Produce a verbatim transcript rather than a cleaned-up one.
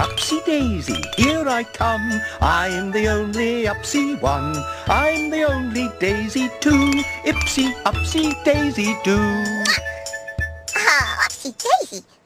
upsy daisy, here I come. I'm the only upsy one. I'm the only daisy too. Ipsy, upsy, daisy do. Oh, upsy daisy.